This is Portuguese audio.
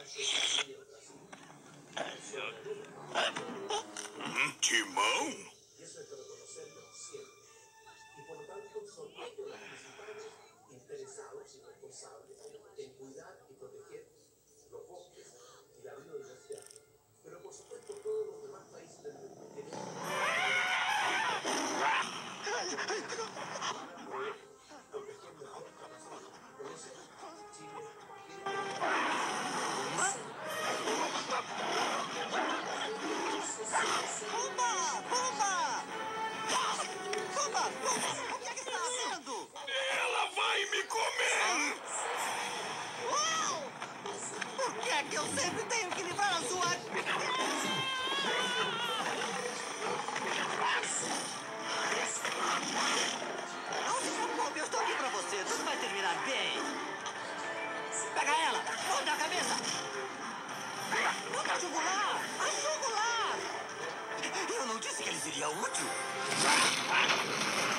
Timão? O que é que está fazendo? Ela vai me comer! Por que é que eu sempre tenho que livrar a sua... Não se preocupe, eu estou aqui pra você. Tudo vai terminar bem. Pega ela! Volta a cabeça! Não, a jugular! A jugular! Eu não disse que ele seria útil?